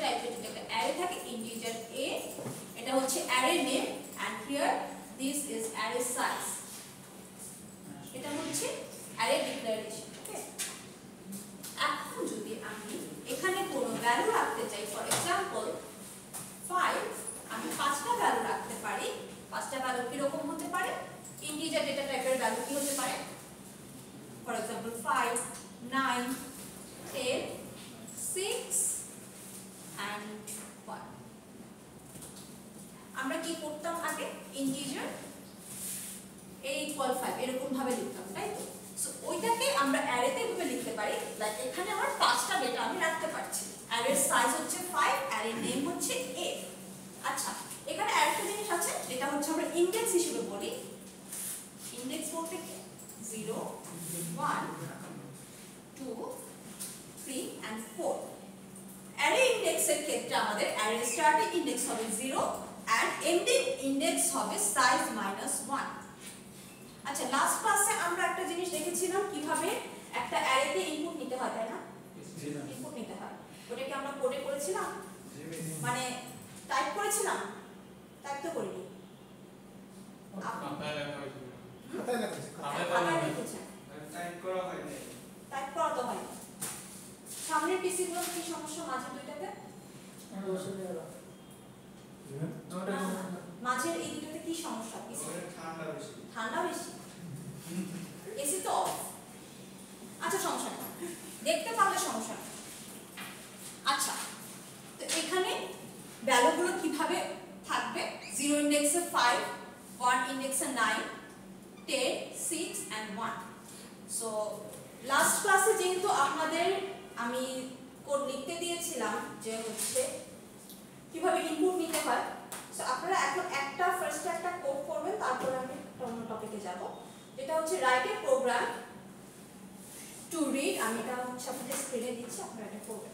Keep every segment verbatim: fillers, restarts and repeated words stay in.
টাইপের যদি একটা অ্যারে থাকে ইন্টিজার a, এটা হচ্ছে array name and here this is array size, এটা হচ্ছে অ্যারে ডিক্লারেশন। ওকে, এখন যদি আমি এখানে কোনো ভ্যালু রাখতে চাই, ফর এক্সাম্পল ফাইভ, আমি পাঁচটা ভ্যালু রাখতে পারি। পাঁচটা ভ্যালু কি রকম হতে পারে? ইন্টিজার ডেটা টাইপের ভ্যালু কি হতে পারে? For example five, nine, ten, six and one. আমরা কি করতাম আগে? ইন্টিজার a equal five এরকম ভাবে লিখতাম, তাই তো? সো ওইটাকে আমরা অ্যারেতে এভাবে লিখতে পারি, লাইক এখানে আমার পাঁচটা ডেটা আমি রাখতে পারছি, অ্যারের সাইজ হচ্ছে ফাইভ, অ্যারের নেম হচ্ছে a। আচ্ছা, এখানে আরেকটা জিনিস আছে যেটা হচ্ছে আমরা ইনডেক্স হিসেবে বলি। ইনডেক্স বলতে কি? Zero, one, two, three and four। Array ইনডেক্সের ক্ষেত্রে আমাদের অ্যারে স্টার্টিং ইনডেক্স হবে জিরো এন্ড এন্ডিং ইনডেক্স হবে সাইজ মাইনাস ওয়ান। আচ্ছা, লাস্ট ক্লাসে আমরা একটা জিনিস দেখেছিলাম কিভাবে একটা অ্যারেতে ইনপুট নিতে হয়, তাই না? ইনপুট নিতে হয়, ওটা কি আমরা কোডে করেছিলাম? মানে টাইপ করেছিলাম? টাইপ তো করিনি, খাতায় লেখা হয়েছিল, খাতায় লিখেছেন, টাইপ করা হয়নি, টাইপ করা তো হয়নি। সামনের পিসি গুলো কি সমস্যা মাঝে দুইটাতে? মাঝের এই দুইটাতে কি সমস্যা? পিসি ঠান্ডা বেশি, ঠান্ডা বেশি, এসি তো অফ। আচ্ছা, সমস্যা নেই, দেখতে পারলে সমস্যা নেই। আচ্ছা, তো এখানে ভ্যালুগুলো কিভাবে থাকবে? জিরো ইন্ডেক্সে ফাইভ, ওয়ান ইন্ডেক্সে nine, ten, six and one. So last ক্লাসে যেহেতু আপনাদের আমি কোড লিখতে দিয়েছিলাম যে হচ্ছে কিভাবে ইনপুট নিতে হয়, সো আপনারা এখন একটা ফার্স্ট একটা কোড করবেন, তারপর আমি অন্য টপিকে যাব, যেটা হচ্ছে write a program to read. আমি এটা হচ্ছে আপনাদের স্ক্রিনে দিচ্ছি, আপনারা এটা করবেন।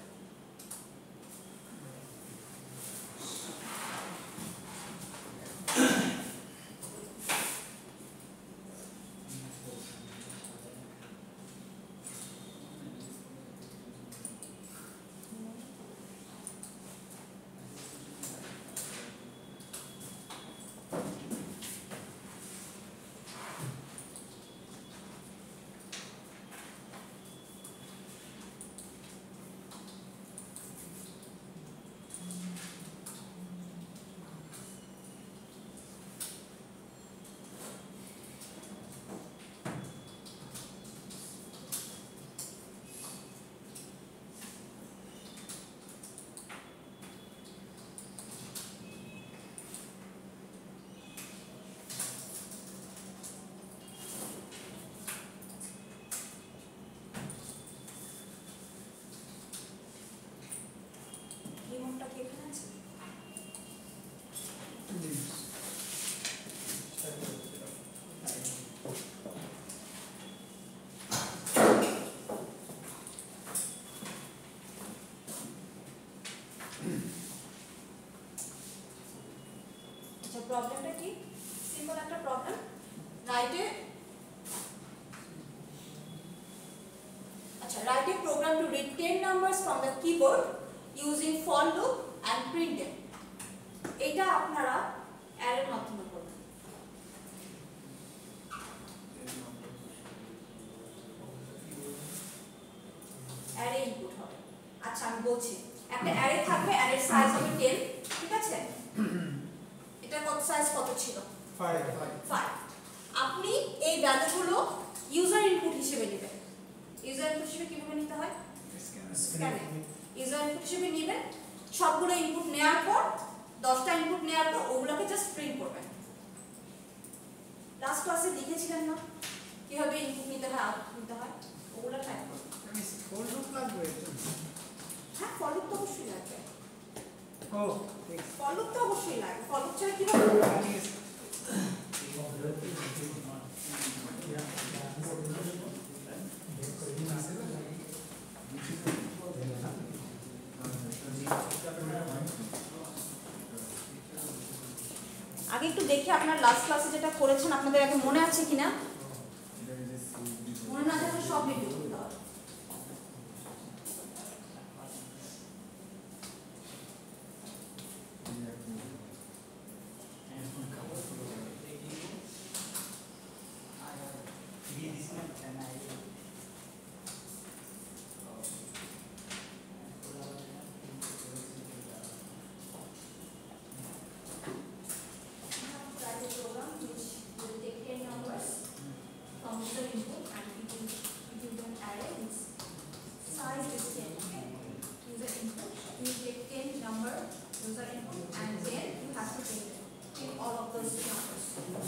প্রবলেমটা কি? সিম্পল একটা প্রবলেম। রাইটে আচ্ছা write a program to read ten numbers from the keyboard using for loop and printf. এটা আপনারা অ্যারের মাধ্যমে করবেন। অ্যারে ইনপুট হবে। আচ্ছা আমি বলছি, একটা অ্যারে থাকবে, অ্যারের সাইজ হবে টেন, ঠিক আছে? এটা কত সাইজ কত ছিল? ফাইভ। ফাইভ। আপনি এই ভ্যালুগুলো ইউজার ইনপুট হিসেবে নেবেন। ইউজার ইনপুট হিসেবে কিভাবে নিতে হয়? স্ক্যানে ইউজার ইনপুট হিসেবে নেবেন। সবগুলো ইনপুট নেওয়ার পর দশটা ইনপুট নেওয়ার পর ওগুলোকে জাস্ট প্রিন্ট করবেন। লাস্ট ক্লাসে লিখেছিলেন না কিভাবে ইনপুট নিতে হয় আউটপুট নিতে হয়, ওগুলো টাইপ করবেন। আমি ফর লুপ লাগবে? হ্যাঁ, ফর লুপ তো অবশ্যই লাগবে। ও ঠিক, ফর লুপ তো অবশ্যই লাগবে। ফর লুপ ছাড়া কিভাবে আগে একটু দেখি আপনার লাস্ট ক্লাসে যেটা করেছেন আপনাদের আগে মনে আছে কিনা। মনে না থাকলে সব রিপিট করতে হবে। number, user input, and then you have to print it. Print all of those numbers.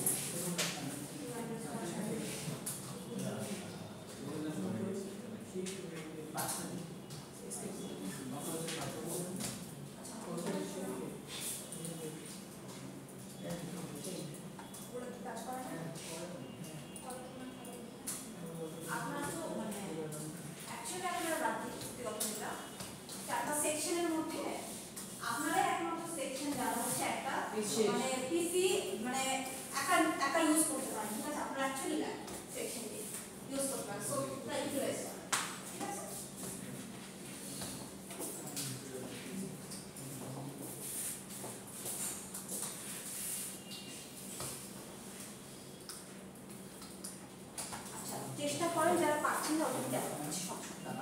মানে পিসি মানে একা একা ইউজ করতে পারেন, ঠিক আছে? আপনারা অ্যাকচুয়ালি ল্যাব সেকশন দিয়ে ইউজ করতে পারেন, সো এটা ইউটিলাইজ করেন, ঠিক আছে? আচ্ছা, চেষ্টা করেন যারা পাচ্ছেন না ওটা দেখা যাচ্ছে সব সপ্তাহ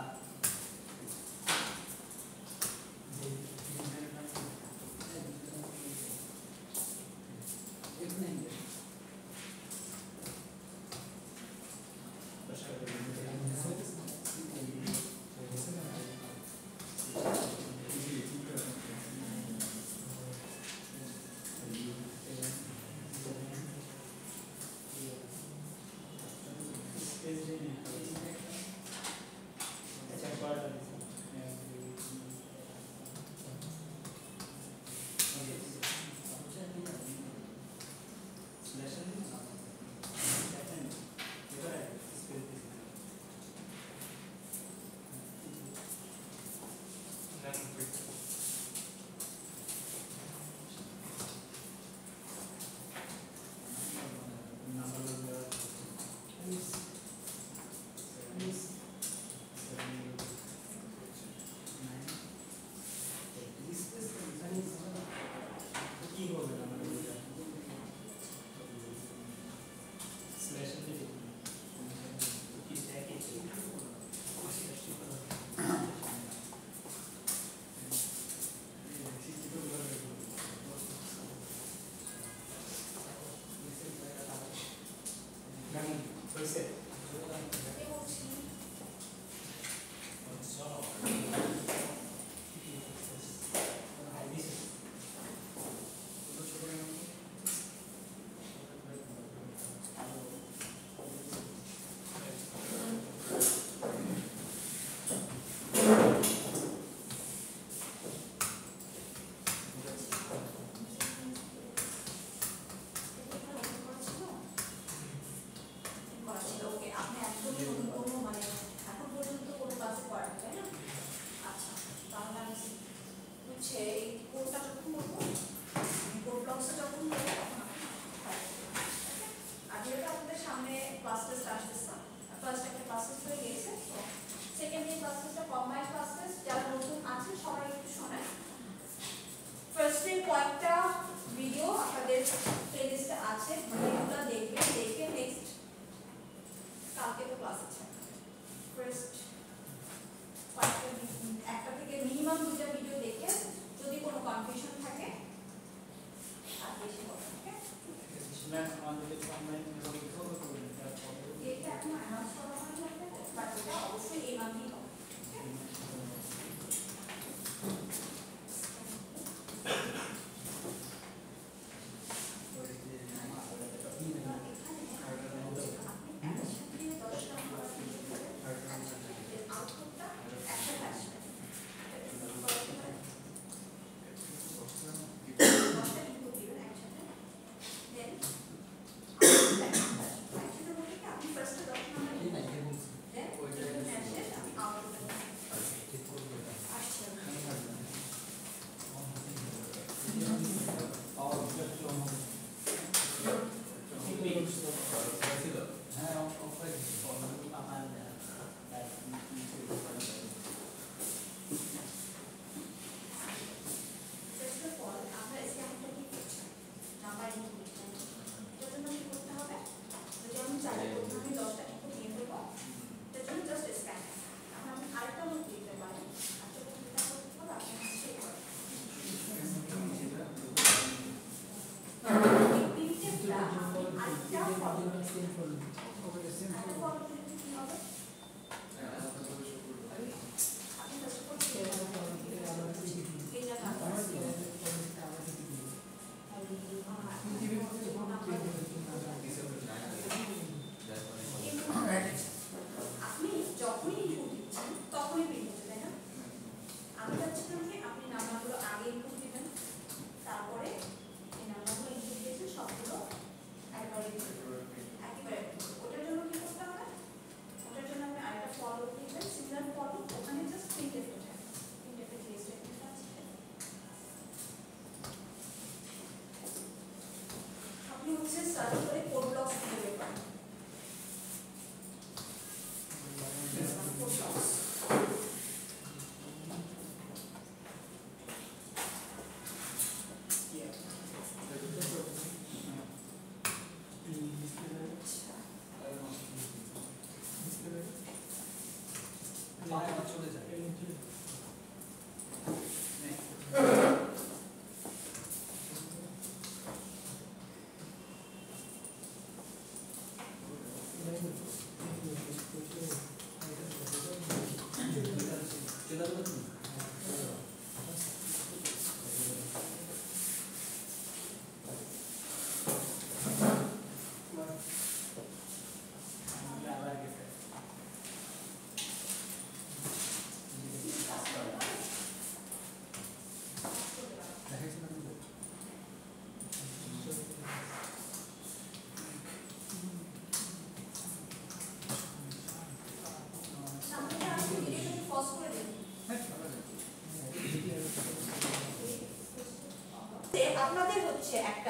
হচ্ছে একটা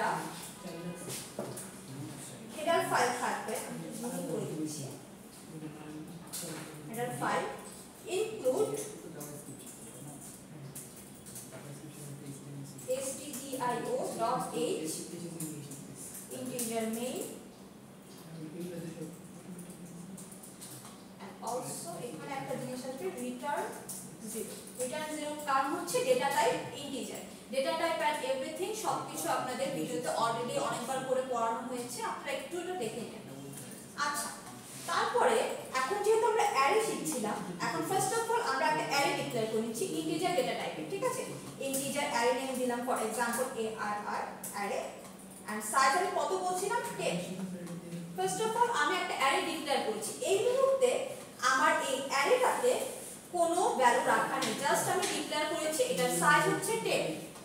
হেডার ফাইল থাকবে, আমি করে দিচ্ছি header file include stdio.h integer main and also এখানে একটা জিনিস আছে return zero return zero কারণ হচ্ছে data type integer data type and everything সবকিছু আপনাদের ভিডিওতে অলরেডি অনেকবার করে পড়ানো হয়েছে, আপনারা একটু এটা দেখে নেন। আচ্ছা, তারপরে এখন যেহেতু আমরা অ্যারে শিখছিলাম, এখন ফার্স্ট অফ অল আমরা একটা অ্যারে ডিক্লেয়ার করে নিচ্ছি ইন্টিজার ডেটা টাইপে, ঠিক আছে? ইন্টিজার অ্যারে নেম দিলাম for example arr array and size আমি কত বলছিলাম টেন। ফার্স্ট অফ অল আমি একটা অ্যারে ডিক্লেয়ার করেছি, এই মুহূর্তে আমার এই অ্যারেটাতে কোনো ভ্যালু রাখা নেই, জাস্ট আমি ডিক্লেয়ার করেছি এটার সাইজ হচ্ছে টেন।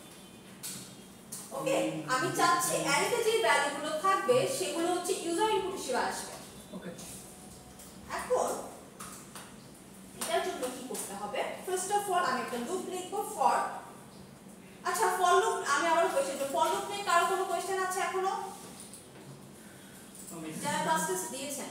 ওকে, আমি চাচ্ছি অ্যারেতে যে ভ্যালুগুলো থাকবে সেগুলো হচ্ছে ইউজার ইনপুট হিসেবে আসবে। ওকে, এখন এটার জন্য কি করতে হবে? ফার্স্ট অফ অল আমি একটা লুপ লিখব ফর, আচ্ছা ফর লুপ আমি আবার কোশ্চেন তো ফর লুপ নিয়ে কারো কোনো কোশ্চেন আছে এখনো যারা ক্লাস টেস্ট দিয়েছেন?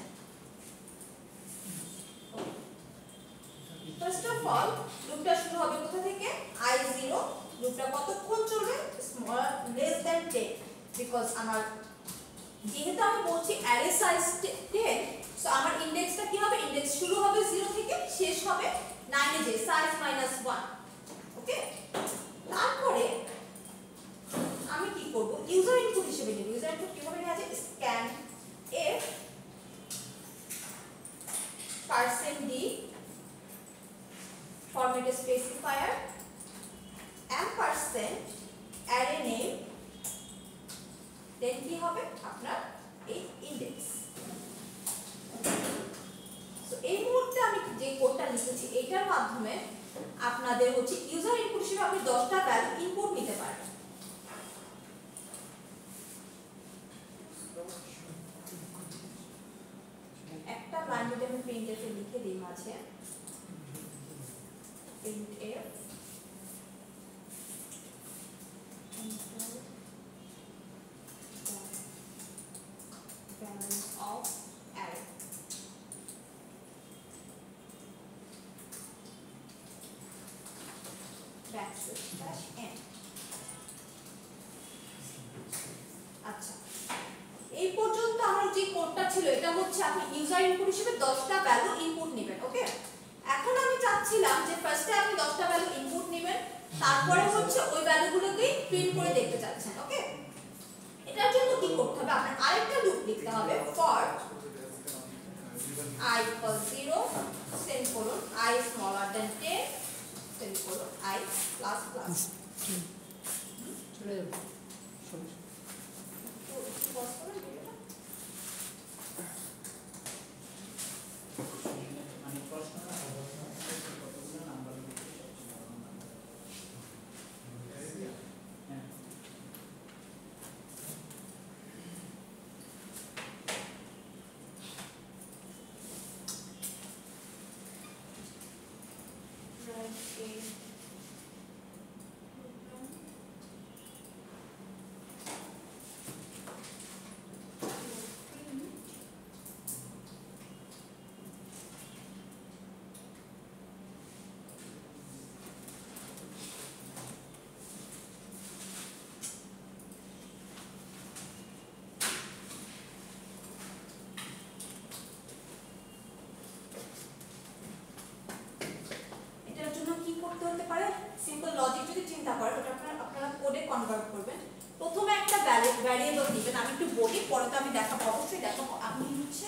ফার্স্ট অফ অল লুপটা শুরু হবে কোথা থেকে? i zero. লুপটা কতক্ষণ চলবে? Small less than ten, because আমার যেহেতু আমি বলছি অ্যারে সাইজ টেন, সো আমার ইনডেক্সটা কি হবে? ইনডেক্স শুরু হবে জিরো থেকে, শেষ হবে নাইন এ যে সাইজ মাইনাস ওয়ান। ওকে, তারপরে আমি কি করব? ইউজার ইনপুট হিসেবে নেব। ইউজার ইনপুট কিভাবে নেওয়া যায়? Scanf percent d format specifier ampersand array name, then কি হবে? আপনার এই ইনডেক্স। সো এই মুহূর্তে আমি যে কোডটা লিখেছি এটার মাধ্যমে আপনাদের হচ্ছে ইউজার ইনপুট হিসেবে আপনি দশটা ভ্যালু ইনপুট নিতে পারবেন। একটা লাইন যদি আমি প্রিন্টএফে লিখে দিই মাঝে printf balance of array backslash slash n। আচ্ছা, এই পর্যন্ত আমার যে কোডটা ছিল এটা হচ্ছে আপনি ইউজার ইনপুট হিসেবে দশটা ভ্যালু ইনপুট নেবেন। ওকে, এখন আমি চাচ্ছিলাম যে ফার্স্টে আপনি দশটা ভ্যালু ইনপুট নেবেন, তারপরে হচ্ছে ওই ভ্যালুগুলোকে প্রিন্ট করে দেখতে চাচ্ছেন। ওকে, এটার জন্য কি করতে হবে? আপনার আরেকটা লুপ লিখতে হবে for i equals zero semicolon i smaller than ten semicolon i plus plus। চলে যাবে তো কি পজ করবেন ভিডিওটা? মানে প্রশ্ন না কতগুলো নাম্বার লিখতে হ্যাঁ হতে পারে সিম্পল লজিক যদি চিন্তা করেন ওটা আপনারা আপনারা কোডে কনভার্ট করবেন। প্রথমে একটা ভ্যারিয়েবল দিবেন, আমি একটু বলি পরে তো আমি দেখাবো, অবশ্যই দেখো। আপনি হচ্ছে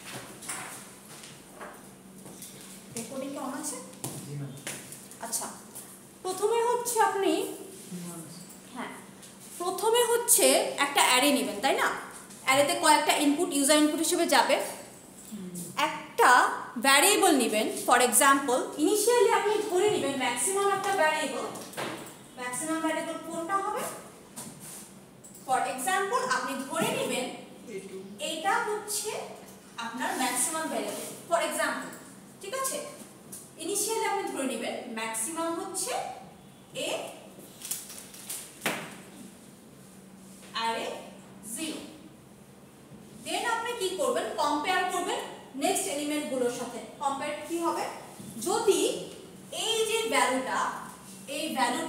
রেকর্ডিং কি অন আছে? আচ্ছা, প্রথমে হচ্ছে আপনি হ্যাঁ প্রথমে হচ্ছে একটা অ্যারে নেবেন, তাই না? অ্যারেতে কয়েকটা ইনপুট ইউজার ইনপুট হিসেবে যাবে। একটা ভ্যারিয়েবল নেবেন, ফর এক্সাম্পল ইনিশিয়ালি আপনি ধরে নেবেন ম্যাক্সিমাম একটা ভ্যারিয়েবল। ম্যাক্সিমাম ভ্যারিয়েবল কোনটা হবে? ফর এক্সাম্পল আপনি ধরে নেবেন এইটা হচ্ছে আপনার ম্যাক্সিমাম ভ্যারিয়েবল ফর এক্সাম্পল, ঠিক আছে? ইনিশিয়ালি আপনি ধরে নেবেন ম্যাক্সিমাম হচ্ছে এ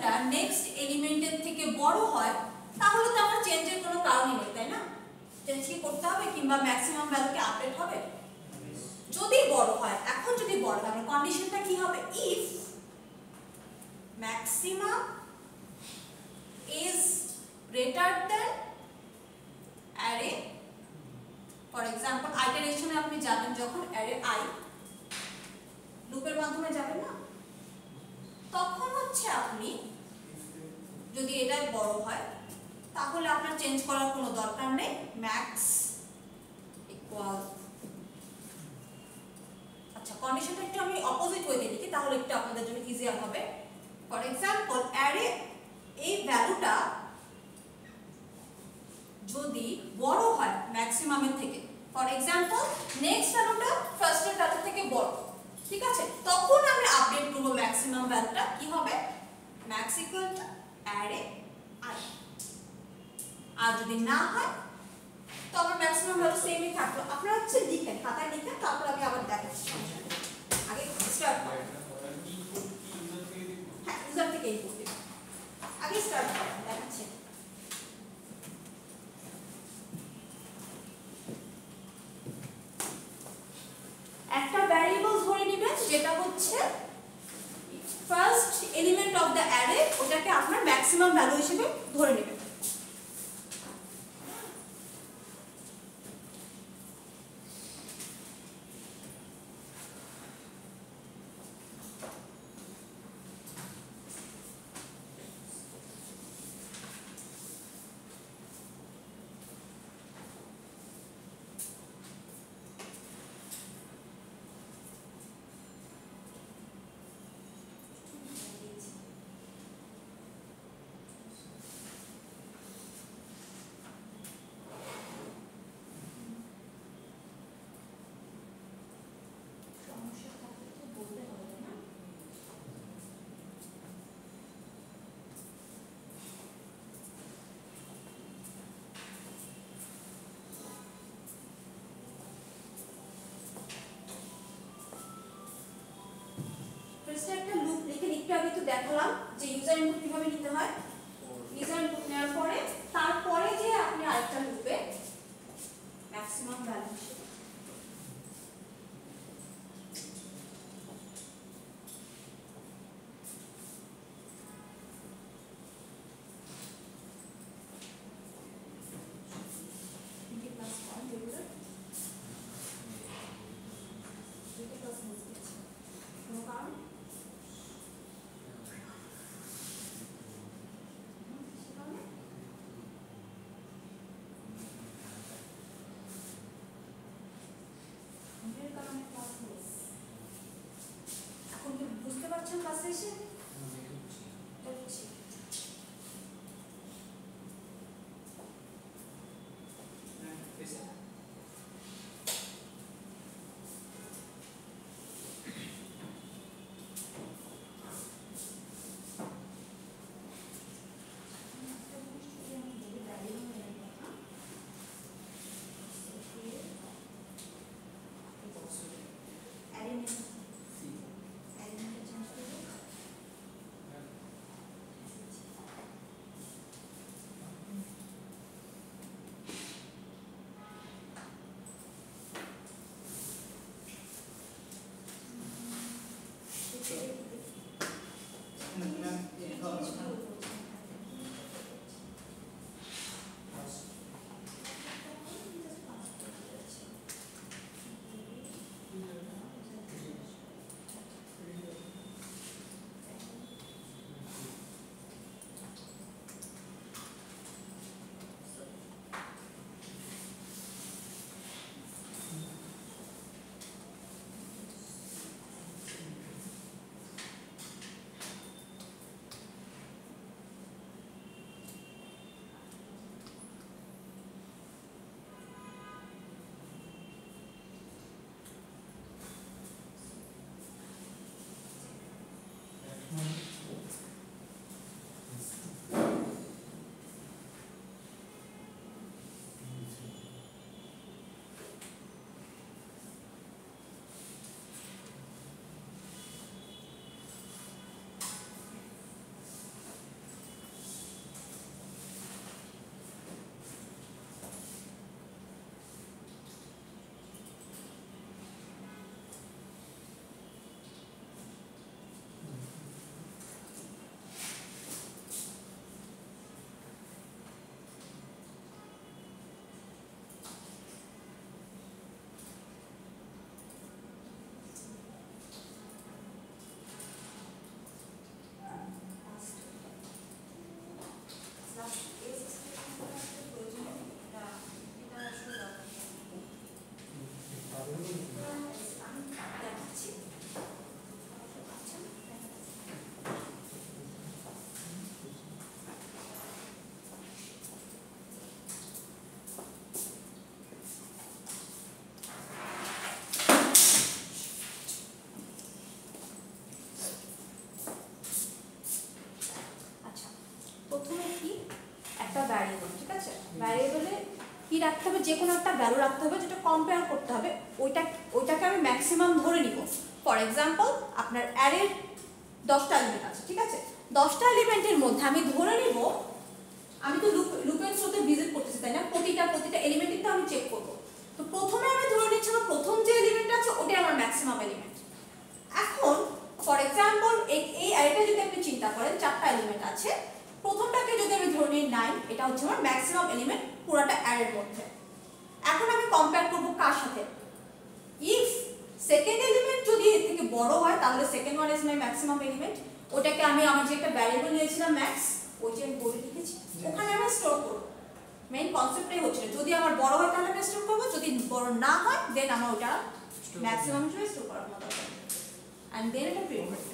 ভ্যালুটা নেক্সট এলিমেন্টের থেকে বড় হয় তাহলে তো আমার চেঞ্জের কোনো কারণই নেই, তাই না? চেঞ্জ কি করতে হবে কিংবা ম্যাক্সিমাম ভ্যালুকে আপডেট হবে? যদি বড় হয়, এখন যদি বড় হয় কন্ডিশনটা কি হবে? If maximum is greater than array, for example iteration এ আপনি যাবেন যখন array I লুপের মাধ্যমে যাবেন না, তখন হচ্ছে আপনি যদি এটা বড় হয় তাহলে আপনার চেঞ্জ করার কোনো দরকার নেই, ম্যাক্স ইকুয়াল। আচ্ছা, কন্ডিশনটা একটু আমি অপোজিট ওয়েতে লিখি তাহলে একটু আপনাদের জন্য ইজিয়ার হবে। ফর এক্সাম্পল অ্যারে এই ভ্যালুটা যদি বড় হয় ম্যাক্সিমামের থেকে, ফর এক্সাম্পল নেক্সট ভ্যালুটা ফার্স্টের ভ্যালু থেকে বড়, ঠিক আছে, তখন আমি আপডেট করব ম্যাক্সিমাম ভ্যালুটা কি হবে? Max equal to array i. আর যদি না হয় তো আমার ম্যাক্সিমাম ভ্যালু সেমই থাকলো। আপনারা হচ্ছে লিখেন, খাতায় লিখেন, তারপর আমি আবার দেখাচ্ছি। আগে স্টার্ট করেন, হ্যাঁ ইউজার থেকে ইনপুট দিবেন। আগে স্টার্ট করেন, দেখাচ্ছি। একটা ভ্যারিয়েবল ধরে নেবেন যেটা হচ্ছে first element of the array, ওটাকে আপনার ম্যাক্সিমাম ভ্যালু হিসেবে ধরে নেবেন। একটা লুপ লিখে একটু আগে তো দেখালাম যে ইউজার ইনপুট কিভাবে নিতে হয়। ইউজার ইনপুট নেওয়ার পরে তারপরে যে আপনি আরেকটা লুপে ম্যাক্সিমাম ভ্যালু হিসেবে ভ্যারিয়েবল, ঠিক আছে? ভ্যারিয়েবলে কি রাখতে হবে, যে কোনো একটা ভ্যালু রাখতে হবে যেটা কম্পেয়ার করতে হবে, ওইটা ওইটাকে আমি ম্যাক্সিমাম ধরে নিব। ফর এক্সাম্পল আপনার অ্যারের দশটা এলিমেন্ট আছে, ঠিক আছে? দশটা এলিমেন্টের মধ্যে আমি ধরে নিব, আমি তো লুপ লুপের থ্রুতে ভিজিট করতেছি তাই না, প্রতিটা প্রতিটা এলিমেন্টই তো আমি চেক করব। তো প্রথমে আমি ধরে নিচ্ছি আমার প্রথম যে এলিমেন্ট আছে ওটাই আমার ম্যাক্সিমাম এলিমেন্ট। এখন ফর এক্সাম্পল এই এই অ্যারেটা যদি আপনি চিন্তা করেন, চারটা এলিমেন্ট আছে, প্রথমটাকে যদি আমি ধরে নিই নাইন, এটা হচ্ছে আমার ম্যাক্সিমাম এলিমেন্ট পুরোটা অ্যারের মধ্যে। এখন আমি কম্পেয়ার করব কার সাথে, ইফ সেকেন্ড এলিমেন্ট যদি এর থেকে বড় হয় তাহলে second one is my maximum element, ওটাকে আমি আমার যে একটা ভ্যারিয়েবল নিয়েছিলাম ম্যাক্স, ওই যে আমি বলে লিখেছি ওখানে আমি স্টোর করব। মেইন কনসেপ্টটাই হচ্ছে যদি আমার বড় হয় তাহলে আমি স্টোর করব, যদি বড় না হয় দেন আমার ওটা ম্যাক্সিমাম হিসেবে স্টোর করার মতো হবে, এন্ড দেন এটা প্রিন্ট করব।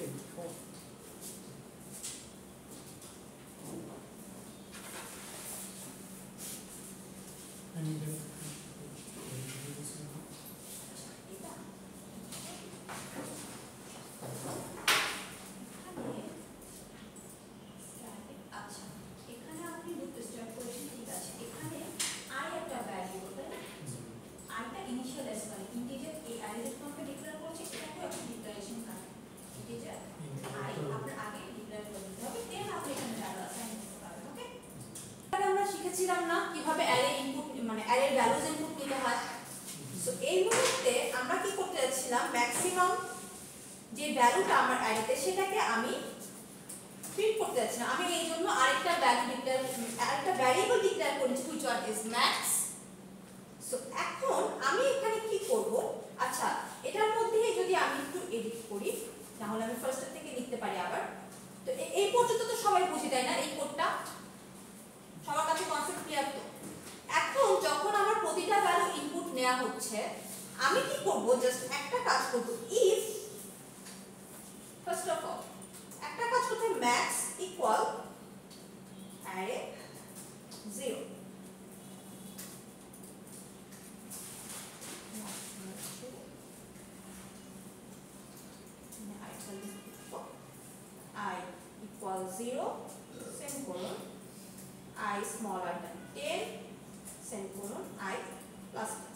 শিখেছিলাম না কিভাবে অ্যারে ইনপুট মানে অ্যারের ভ্যালুজ ইনপুট নিতে হয়। সো এই মুহূর্তে আমরা কি করতে যাচ্ছিলাম, ম্যাক্সিমাম যে ভ্যালুটা আমার অ্যারেতে সেটাকে আমি প্রিন্ট করতে যাচ্ছিলাম। আমি এই জন্য আরেকটা ভ্যালু ডিক্লেয়ার আরেকটা ভ্যারিয়েবল ডিক্লেয়ার করেছি which one is max। So এখন আমি এখানে কি করব, আচ্ছা এটার মধ্যে যদি আমি একটু এডিট করি তাহলে আমি ফার্স্ট থেকে লিখতে পারি আবার। তো এই পর্যন্ত তো সবাই বুঝে দেয় না, এই কোডটা সবার কাছে কনসেপ্ট ক্লিয়ার তো? এখন যখন আমার প্রতিটা ভ্যালু ইনপুট নেওয়া হচ্ছে আমি কি করব, জাস্ট একটা কাজ করব, ইফ ফার্স্ট অফ অল একটা কাজ করতে max equal array zero. I equal zero semicolon I smaller than ten semicolon I plus plus।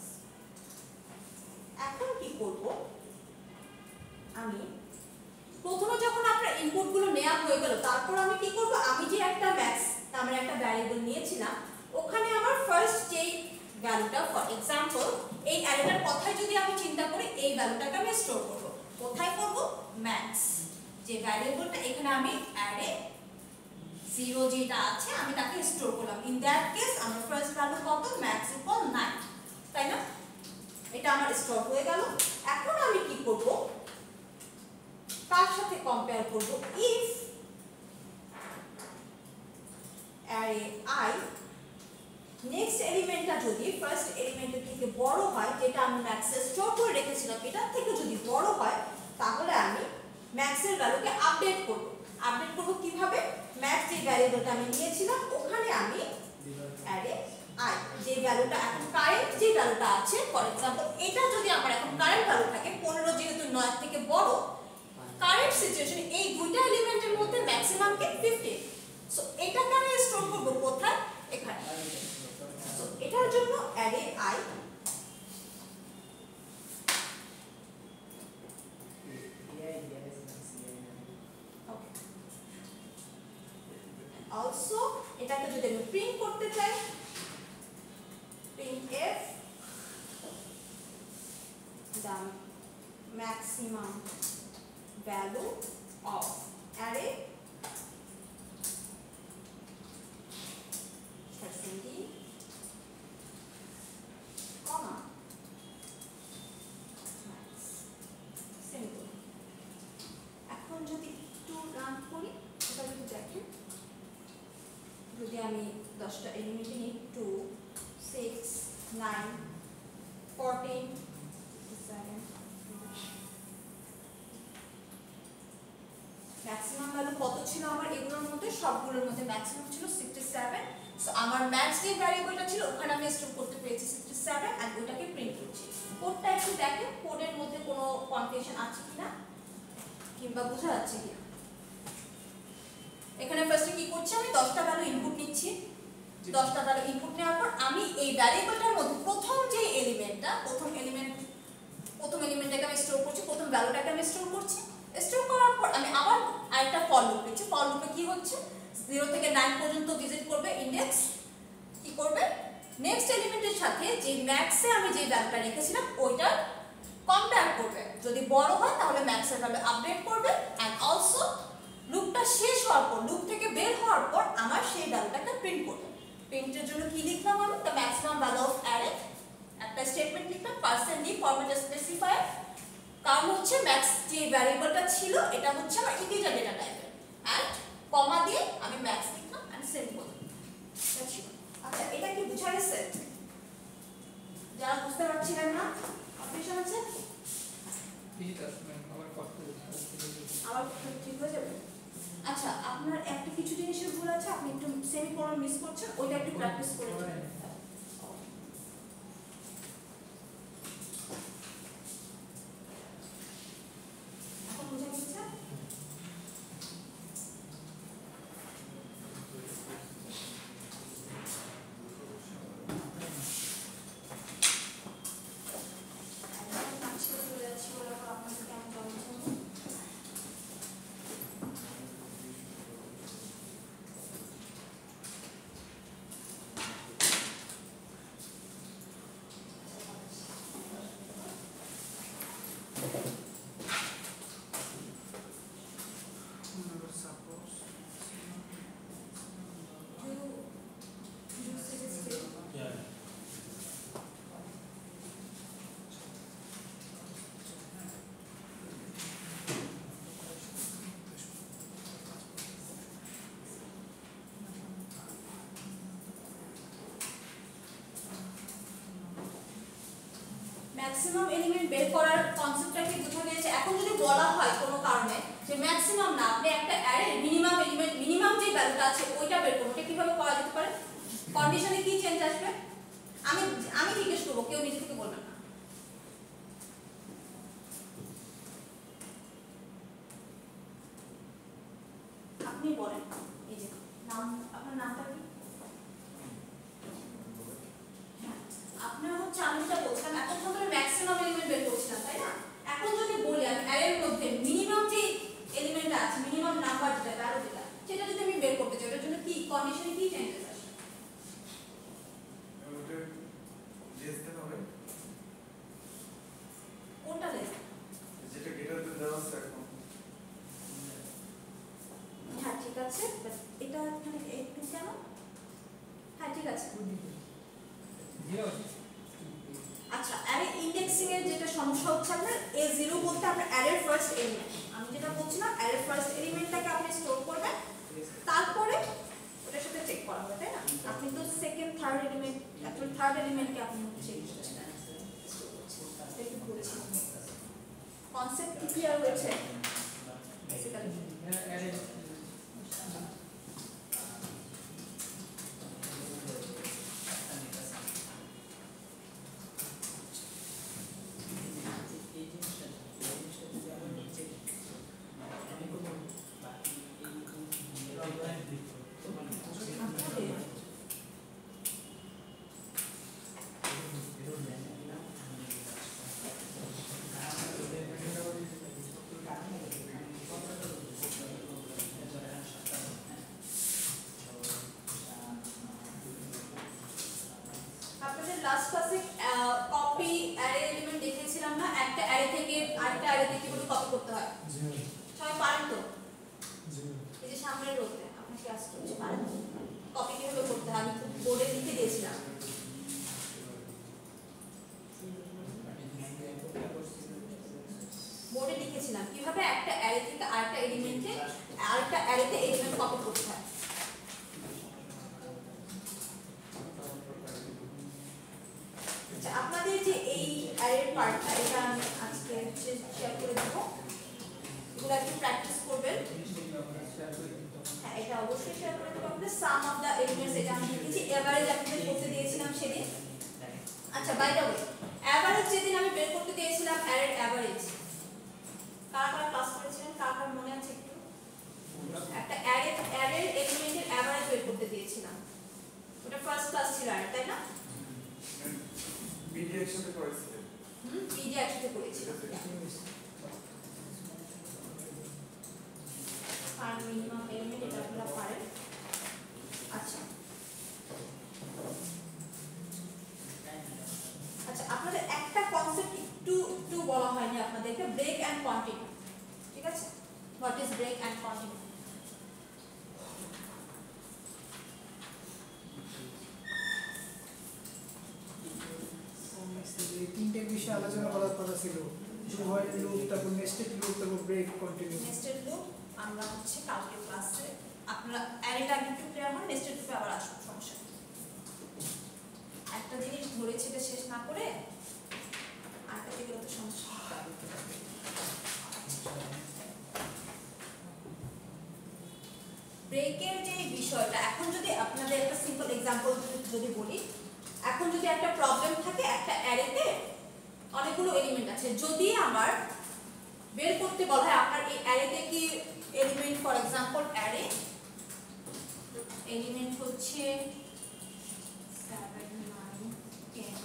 এখন কি করব, আমি প্রথমে যখন আপনার ইনপুট গুলো নেওয়া হয়ে গেল তারপর আমি কি করব, আমি যে একটা ম্যাক্স আমরা একটা ভ্যারিয়েবল নিয়েছিলাম ওখানে আমার ফার্স্ট যেই ভ্যালুটা, ফর এক্সাম্পল এই অ্যারেটার কথাই যদি আমি চিন্তা করি এই ভ্যালুটাকে আমি স্টোর করব। কোথায় করব, ম্যাক্স যে ভ্যারিয়েবলটা এখানে আমি অ্যারে জিরো যেটা আছে আমি তাকে স্টোর করলাম। ইন দ্যাট কেস আমার ফার্স্ট ভ্যালু কত, ম্যাক্স ইকুয়াল নাইন, তাই না? এটা আমার স্টোর হয়ে গেল। এখন আমি কি করব, কার সাথে কম্পেয়ার করব, ইফ অ্যারে আই নেক্সট এলিমেন্টটা যদি ফার্স্ট এলিমেন্টের থেকে বড় হয়, যেটা আমি ম্যাক্সে স্টোর করে রেখেছিলাম এটার থেকে যদি বড় হয় তাহলে আমি ম্যাক্সের ভ্যালুকে আপডেট করব। আপডেট করব কিভাবে, ম্যাক্স যে ভ্যারিয়েবলটা আমি নিয়েছিলাম ওখানে আমি অ্যারে আই যে ভ্যালুটা এখন কারেন্ট যে ভ্যালুটা আছে, ফর এক্সাম্পল এটা যদি আমার এখন কারেন্ট ভ্যালু থাকে পনেরো যেহেতু নয় থেকে বড়, কারেন্ট সিচুয়েশন এই দুইটা এলিমেন্টের মধ্যে ম্যাক্সিমাম কে ফিফটিন। সো এটাকে আমি স্টোর করব কোথায়, এখানে। সো এটার জন্য অ্যারে আই also এটাকে যদি আমি প্রিন্ট করতে চাই, printf the maximum value of array percentage comma max simple। এখন যদি একটু রান করি এটা যদি দেখেন, যদি আমি দশটা এলিমেন্ট নিই two six nine fourteen maximum value কত ছিল আমার এগুলোর মধ্যে, সবগুলোর মধ্যে ম্যাক্সিমাম ছিল সিক্সটি সেভেন। সো আমার ম্যাক্স যে ভ্যারিয়েবলটা ছিল ওখানে আমি স্টোর করতে পেরেছি সিক্সটি সেভেন এন্ড ওটাকে প্রিন্ট করছি। কোডটা একটু দেখেন কোডের মধ্যে কোনো কনফিউশন আছে কিনা কিংবা বোঝা যাচ্ছে কিনা। এখানে ফার্স্টে কি করছি, আমি দশটা ভ্যালু ইনপুট নিচ্ছি, দশটা ভ্যালু ইনপুট নেওয়ার পর আমি এই ভ্যারিয়েবলটার মধ্যে প্রথম যে এলিমেন্টটা প্রথম এলিমেন্ট প্রথম এলিমেন্টটাকে আমি স্টোর করছি, প্রথম ভ্যালুটাকে আমি স্টোর করছি। স্টোর করার পর আমি আবার আরেকটা ফর লুপ লিখছি। ফর লুপে কি হচ্ছে, জিরো থেকে নাইন পর্যন্ত ভিজিট করবে ইন্ডেক্স, কি করবে নেক্সট এলিমেন্টের সাথে যে ম্যাক্সে আমি যে ভ্যালুটা রেখেছিলাম ওইটা কম্পেয়ার করবে, যদি বড় হয় তাহলে ম্যাক্সের ভ্যালু আপডেট করবে এন্ড অলসো লুপটা শেষ হওয়ার পর লুপ থেকে বের হওয়ার পর আমার সেই ভ্যালুটাকে প্রিন্ট করবে। প্রিন্টের জন্য কি লিখলাম আমি, the maximum value of array, একটা স্টেটমেন্ট লিখলাম পার্সেন্ট ডি ফরম্যাট স্পেসিফায়ার, কারণ হচ্ছে ম্যাক্স যে ভ্যারিয়েবলটা ছিল এটা হচ্ছে আমার ইন্টিজার ডেটা টাইপের, এন্ড কমা দিয়ে আমি ম্যাক্স লিখলাম এন্ড সেমিকোলন। আচ্ছা এটা কি বুঝা গেছে? যারা বুঝতে পারছিলেন না অপশন আছে ঠিক আছে ম্যাম, আমার কষ্ট আবার ঠিক হয়ে যাবে। আচ্ছা আপনার একটা কিছু জিনিসের ভুল আছে, আপনি একটু সেমিকোলন মিস করছেন, ওইটা একটু প্র্যাকটিস করে নেবেন। এখন বুঝা গেছে? ম্যাক্সিমাম এলিমেন্ট বের করার কনসেপ্টটা কি বুঝা গেছে? এখন যদি বলা হয় কোনো কারণে যে ম্যাক্সিমাম না, আপনি একটা অ্যারে মিনিমাম এলিমেন্ট মিনিমাম যে ভ্যালুটা আছে ওইটা বের করুন, এটা কিভাবে করা যেতে পারে? কন্ডিশনে কি চেঞ্জ আসবে? আমি আমি জিজ্ঞেস করব, কেউ নিজে থেকে বলবেন না। আপনি বলেন, এই যে নাম, আপনার নামটা কি? আপনার হচ্ছে আমি যেটা বলছিলাম এতক্ষণ ধরে ম্যাক্সিমাম এলিমেন্ট বের করছিলাম তাই না? এখন যদি বলি আমি অ্যারের মধ্যে মিনিমাম যে এলিমেন্ট আছে, মিনিমাম নাম্বার যেটা ভ্যালু যেটা, সেটা যদি আমি বের করতে চাই ওটার জন্য কি কন্ডিশনে কি চেঞ্জেস আসবে? ওটা লেস দেন হবে, কোনটা লেস? যেটা গ্রেটার দেন দেওয়া আছে এখন। হ্যাঁ ঠিক আছে, বাট এটা এখানে একটু কেন? হ্যাঁ ঠিক আছে। আচ্ছা অ্যারে ইন্ডেক্সিং এর যেটা সমস্যা হচ্ছে আপনার এ জিরো বলতে আপনার অ্যারের ফার্স্ট এলিমেন্ট, আমি যেটা বলছিলাম অ্যারের ফার্স্ট এলিমেন্টটাকে আপনি স্টোর করবেন, তারপরে ওটার সাথে চেক করা হবে তাই না? আপনি তো second third element actually third এলিমেন্টকে আপনি চেক করছেন, কনসেপ্ট কি ক্লিয়ার হয়েছে? বেসিক্যালি লাস্ট ক্লাসে কপি অ্যারে এলিমেন্ট দেখিয়েছিলাম না, একটা অ্যারে থেকে আরেকটা অ্যারে থেকে কিভাবে কপি করতে হয়? সবাই পারেন তো? এই যে সামনের রোতে আপনি ক্লাস করতে পারেন, কপি কিভাবে করতে হয় আমি বোর্ডে লিখে দিয়েছিলাম। বোর্ডে লিখেছিলাম কিভাবে একটা অ্যারে থেকে আরেকটা এলিমেন্টে আরেকটা অ্যারেতে এলিমেন্ট কপি করতে হয়। আচ্ছা আপনাদের যে এই অ্যারের পার্টটা এটা আমি আজকে শেয়ার করে দেব, এগুলো একটু প্র্যাকটিস করবেন। হ্যাঁ এটা অবশ্যই শেয়ার করে দেব। আপনাদের সাম অফ দ্য এলিমেন্টস এটা আমি লিখেছি, এভারেজ আপনাদের করতে দিয়েছিলাম সেদিন। আচ্ছা বাই দ্য ওয়ে এভারেজ যেদিন আমি বের করতে দিয়েছিলাম অ্যারের এভারেজ, কারা কারা ক্লাস করেছিলেন, কার কার মনে আছে একটু? একটা অ্যারে অ্যারের এলিমেন্টের এভারেজ বের করতে দিয়েছিলাম, ওটা একসাথে করেছিলেন হুম পিডি একসাথে করেছি আর মিনিমাম এলিমেন্ট এটা আপনারা পারেন আচ্ছা আচ্ছা আপনাদের একটা কনসেপ্ট একটু একটু বলা হয়নি আপনাদেরকে ব্রেক এন্ড কন্টিনিউ ঠিক আছে what is break and continue তিনটে বিষয় আলোচনা করার কথা ছিল হোয়াইল লুপ তারপর নেস্টেড লুপ তারপর ব্রেক কন্টিনিউ নেস্টেড লুপ আমরা হচ্ছে কালকে ক্লাসে আপনারা অ্যারেটা একটু ক্লিয়ার হন নেস্টেড লুপে আবার আসুন সমস্যা নেই একটা জিনিস ধরেছি এটা শেষ না করে আরেকটা দিকে তো সমস্যা ব্রেকের যে বিষয়টা এখন যদি আপনাদের একটা সিম্পল এক্সাম্পল যদি বলি এখন যদি একটা প্রবলেম থাকে একটা অ্যারেতে অনেকগুলো এলিমেন্ট আছে যদি আমার বের করতে বলা হয় আপনার এই অ্যারেতে কি element for example array element হচ্ছে seven nine ten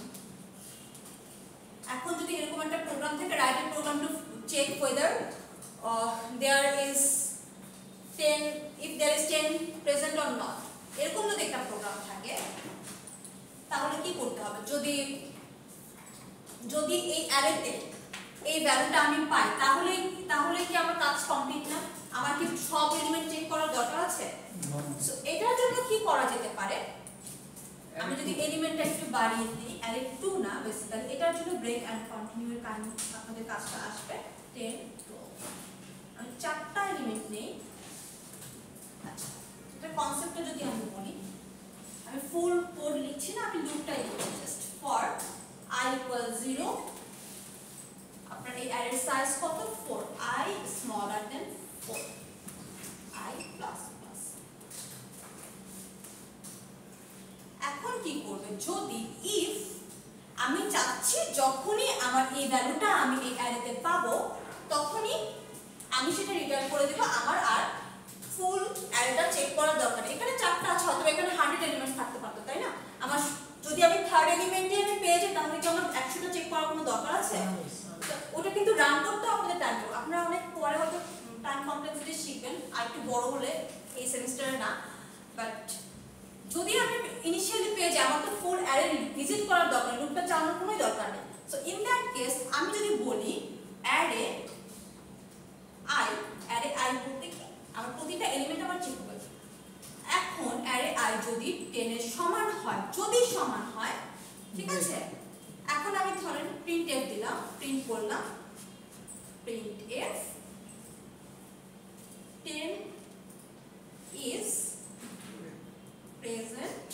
এখন যদি এরকম একটা প্রোগ্রাম থাকে write a program to check whether uh, there is ten if there is ten present or not এরকম যদি একটা প্রোগ্রাম থাকে তাহলে কি করতে হবে যদি যদি এই অ্যারেতে এই ভ্যালুটা আমি পাই তাহলে তাহলে কি আমার কাজ কমপ্লিট না আমার কি সব এলিমেন্ট চেক করার দরকার আছে সো এটার জন্য কি করা যেতে পারে আমি যদি এলিমেন্টটা একটু বাড়িয়ে দিই অ্যারে টু না বেসিক্যালি এটার জন্য ব্রেক এন্ড কন্টিনিউ এর কাজ আপনাদের কাজটা আসবে ten twelve আমি চারটা এলিমেন্ট নেই আচ্ছা এটা কনসেপ্টটা যদি আমি বলি আমি ফুল কোড লিখছি না আমি লুপটাই লিখছি just for i equals zero আপনার এই অ্যারের সাইজ কত four i smaller than four i plus plus এখন কি করবে যদি if আমি চাচ্ছি যখনই আমার এই ভ্যালুটা আমি এই অ্যারেতে পাবো তখনই আমি সেটা রিটার্ন করে দেব আমার আর ফুল অ্যারেটা চেক করার দরকার নেই এখানে চারটা আছে হয়তো এখানে হান্ড্রেড এলিমেন্টস থাকতে পারতো তাই না আমার যদি আমি থার্ড এলিমেন্টে আমি পেয়ে যাই তাহলে কি আমার একশোটা চেক করার কোনো দরকার আছে ওটা কিন্তু রান করতে আপনাদের টাইম লাগবে আপনারা অনেক পরে হয়তো টাইম কমপ্লেক্সিটি শিখবেন আর একটু বড় হলে এই সেমিস্টারে না বাট যদি আমি ইনিশিয়ালি পেয়ে যাই আমার তো ফুল অ্যারে ভিজিট করার দরকার লুপটা চালানোর কোনো দরকার নেই সো ইন দ্যাট কেস আমি যদি বলি অ্যারে i অ্যারে i বলতে কি আমার প্রতিটা এলিমেন্ট আমার চেক হবে এখন অ্যারে i যদি ten এর সমান হয় যদি সমান হয় ঠিক আছে এখন আমি ধরেন printf দিলাম প্রিন্ট করলাম printf ten is present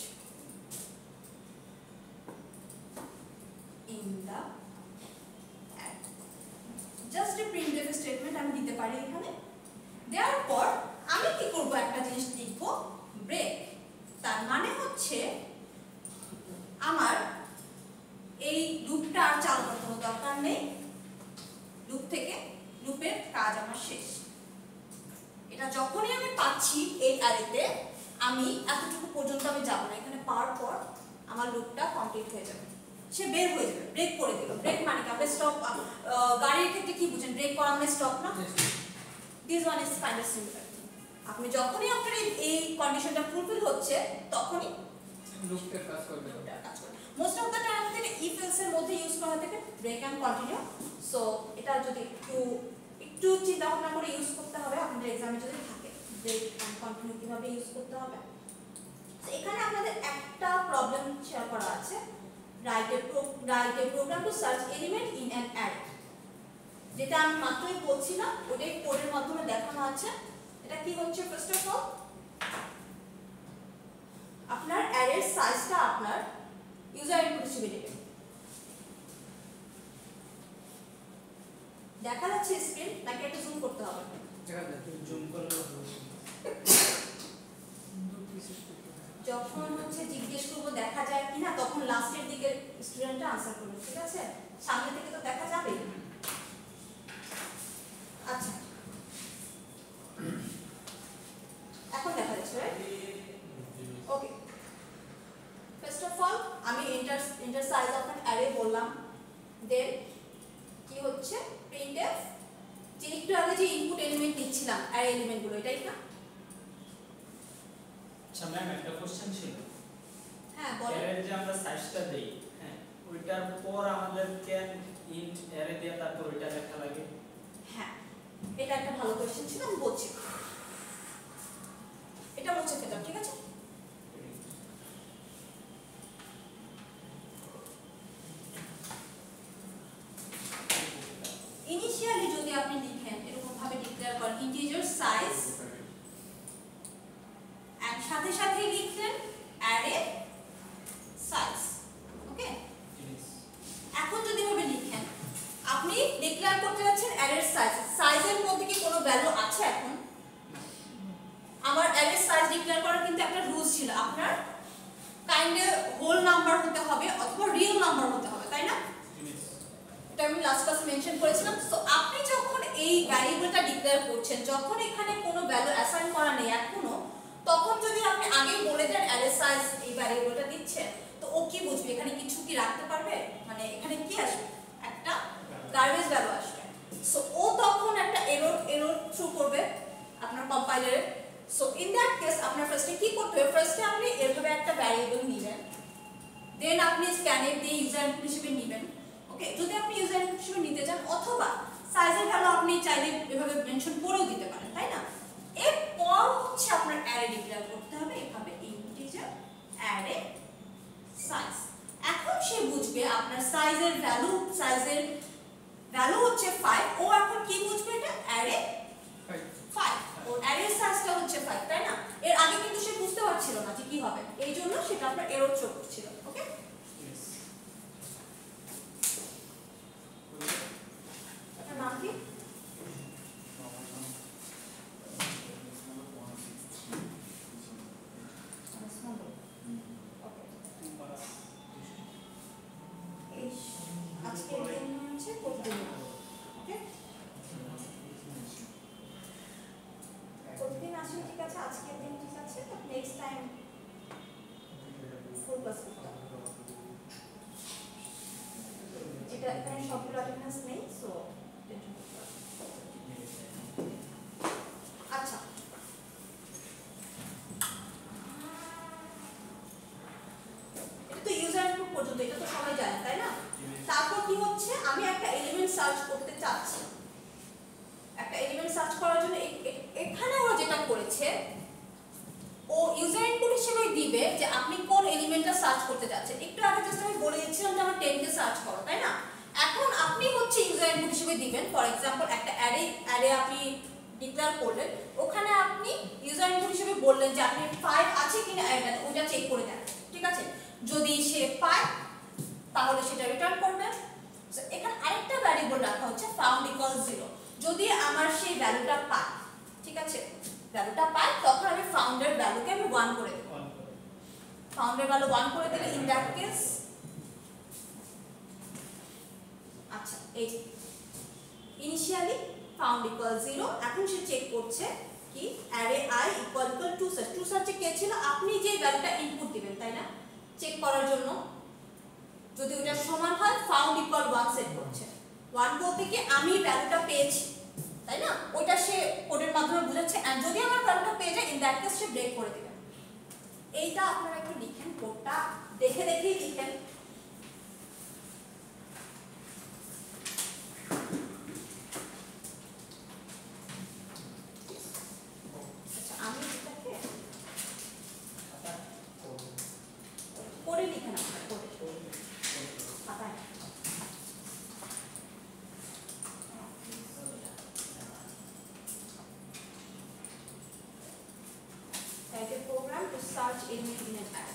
in the array just a printf statement আমি দিতে পারি এখানে দেওয়ার পর আমি কি করব একটা জিনিস লিখব ব্রেক তার মানে হচ্ছে আমার এই লুপটা আর চালানোর কোনো দরকার নেই লুপ থেকে লুপের কাজ আমার শেষ এটা যখনই আমি পাচ্ছি এই অ্যারেতে আমি এতটুকু পর্যন্ত আমি যাব না এখানে পাওয়ার পর আমার লুপটা কমপ্লিট হয়ে যাবে সে বের হয়ে যাবে ব্রেক করে দিল ব্রেক মানে কি আমরা স্টপ গাড়ির ক্ষেত্রে কি বুঝেন ব্রেক করা মানে স্টপ না this one is kind of similar আপনি যখনই আপনার এই কন্ডিশনটা ফুলফিল হচ্ছে তখনই লুপটা কাজ করবে কাজ করবে মোস্ট অফ দ্য টাইম থেকে ইফ এলস এর মধ্যে ইউজ করা থাকে ব্রেক এন্ড কন্টিনিউ সো এটা যদি একটু একটু চিন্তা ভাবনা করে ইউজ করতে হবে আপনাদের এক্সামে যদি থাকে ব্রেক এন্ড কন্টিনিউ কিভাবে ইউজ করতে হবে তো এখানে আপনাদের একটা প্রবলেম শেয়ার করা আছে write a write a program to search element in an array যেটা আমি মাত্রই বলছিলাম ওটাই কোডের মাধ্যমে দেখানো আছে এটা কি হচ্ছে ফার্স্ট অফ অল আপনার অ্যারের সাইজটা আপনার ইউজার ইনপুট হিসেবে নেবেন দেখা যাচ্ছে স্ক্রিন নাকি একটু জুম করতে হবে দেখা যাচ্ছে জুম করলে যখন হচ্ছে জিজ্ঞেস করব দেখা যায় কিনা তখন লাস্টের দিকে স্টুডেন্টটা আনসার করবে ঠিক আছে সামনে থেকে তো দেখা যাবে আচ্ছা এখন দেখা যাচ্ছে right okay first of all আমি enter enter size of an array বললাম দেন কি হচ্ছে printf যে একটু আগে যে ইনপুট এলিমেন্ট নিচ্ছিলাম অ্যারে এলিমেন্ট গুলো এটাই না আচ্ছা ম্যাম একটা কোশ্চেন ছিল হ্যাঁ বলেন অ্যারে যে আমরা সাইজটা দেই হ্যাঁ ওইটার পর আমাদের ক্যান ইন্ট অ্যারে দিয়ে তারপর ওইটা লেখা লাগে হ্যাঁ এটা একটা ভালো কোশ্চেন ছিল আমি বলছি এটা মুছে ফেললাম ঠিক আছে ইনিশিয়ালি যদি আপনি লিখেন এরকম ভাবে ডিক্লেয়ার করেন ইন্টিজার সাইজ এন্ড সাথে সাথে লিখলেন অ্যারে সাইজ ওকে এখন যদি ভাবে লিখেন আপনি ডিক্লেয়ার করতে যাচ্ছেন অ্যারের সাইজ সাইজের মধ্যে কি কোনো ভ্যালু আছে এখন আমার অ্যারের সাইজ ডিক্লেয়ার করার কিন্তু একটা রুলস ছিল আপনার কাইন্ডে হোল নাম্বার হতে হবে অথবা রিয়েল নাম্বার হতে হবে তাই না এটা আমি লাস্ট ক্লাসে মেনশন করেছিলাম সো আপনি যখন এই ভ্যারিয়েবলটা ডিক্লেয়ার করছেন যখন এখানে কোনো ভ্যালু অ্যাসাইন করা নেই এখনো তখন যদি আপনি আগে বলে দেন অ্যারে সাইজ এই ভ্যারিয়েবলটা দিচ্ছে তো ও কি বুঝবে এখানে কিছু কি রাখতে পারবে মানে এখানে কি আসবে একটা গার্বেজ ভ্যালু আসবে সো ও তখন একটা এরর এরর থ্রু করবে আপনার কম্পাইলারে সো ইন দ্যাট কেস আপনার ফার্স্টে কি করতে হবে ফার্স্টে আপনি এভাবে একটা ভ্যারিয়েবল নেবেন দেন আপনি স্ক্যানএফ দিয়ে ইউজার ইনপুট হিসেবে নেবেন ওকে যদি আপনি ইউজার ইনপুট হিসেবে নিতে চান অথবা সাইজের ভ্যালু আপনি চাইলে এভাবে মেনশন করেও দিতে পারেন তাই না এরপর হচ্ছে আপনার অ্যারে ডিক্লেয়ার করতে হবে এভাবে ইন্টিজার অ্যারে সাইজ এখন সে বুঝবে আপনার সাইজের ভ্যালু সাইজের ভ্যালু হচ্ছে ফাইভ ও এখন কি বুঝবে এটা অ্যারে ফাইভ ওর অ্যারের সাইজটা হচ্ছে ফাইভ তাই না এর আগে কিন্তু সে বুঝতে পারছিল না যে কি হবে এই জন্য সেটা আপনার এরর শো করছিল ওকে আপনার নাম কি আজকে দিন হচ্ছে প্রতিদিন ওকে প্রতিদিন আসলে ঠিক আছে আজকের দিন ঠিক আছে but next time full class করতে হবে এটা এখানে সবগুলো অ্যাটেন্ডেন্স নেই সো আচ্ছা এটা তো ইউজার ইনপুট পর্যন্ত এটা তো সবাই জানে তাই না তারপর কি হচ্ছে আমি একটা এলিমেন্ট সার্চ করতে চাচ্ছি একটা এলিমেন্ট সার্চ করার জন্য এখানে ওরা যেটা করেছে ও ইউজার ইনপুট হিসেবে দিবে যে আপনি কোন এলিমেন্টটা সার্চ করতে যাচ্ছেন একটু আগে জাস্ট আমি বলে দিচ্ছিলাম যে আমার টেন কে সার্চ করো তাই না এখন আপনি হচ্ছে ইউজার ইনপুট হিসেবে দিবেন ফর এক্সাম্পল একটা অ্যারে অ্যারে আপনি ডিক্লেয়ার করলেন ওখানে আপনি ইউজার ইনপুট হিসেবে বললেন যে আপনি ফাইভ আছে কিনা অ্যারেটাতে ওটা চেক করে দেন ঠিক আছে যদি সে পায় তাহলে সেটা রিটার্ন করবে সো এখানে আরেকটা ভ্যারিয়েবল রাখা হচ্ছে ফাউন্ড ইকুয়াল জিরো যদি আমার সেই ভ্যালুটা পায় ঠিক আছে ভ্যালুটা পায় তখন আমি ফাউন্ডের ভ্যালুকে আমি ওয়ান করে দেব ফাউন্ডের ভ্যালু ওয়ান করে দিলে ইন দ্যাট কেস আচ্ছা এই ইনিশিয়ালি ফাউন্ড ইকুয়াল জিরো এখন সে চেক করছে কি array i equal equal to search to সার্চে কে ছিল আপনি যে ভ্যালুটা ইনপুট দিবেন তাই না চেক করার জন্য যদি ওটা সমান হয় ফাউন্ড ইকুয়াল ওয়ান সেট করছে ওয়ান বলতে কি আমি ভ্যালুটা পেয়েছি তাই না ওটা সে কোডের মাধ্যমে বুঝাচ্ছে এন্ড যদি আমার ভ্যালুটা পেয়ে যায় ইন দ্যাট কেস সে ব্রেক করে দিবে এইটা আপনারা একটু লিখেন কোডটা দেখে দেখেই লিখেন আচ্ছা আমি এটাকে কোডে লিখেন আপনারা কোডে খাতায় Write a program to search element in an array.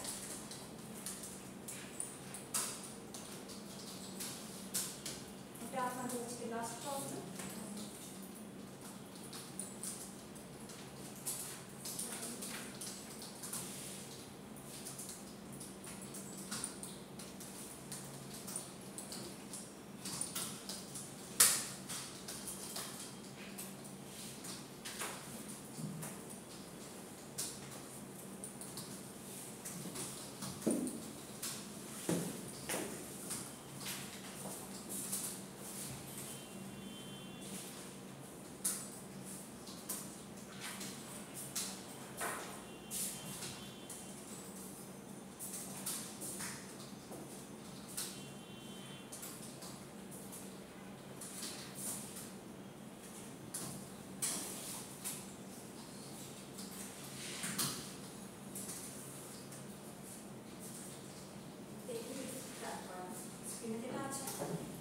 এটা আপনাদের আজকে লাস্ট প্রবলেম স্ক্রিনে যেটা আছে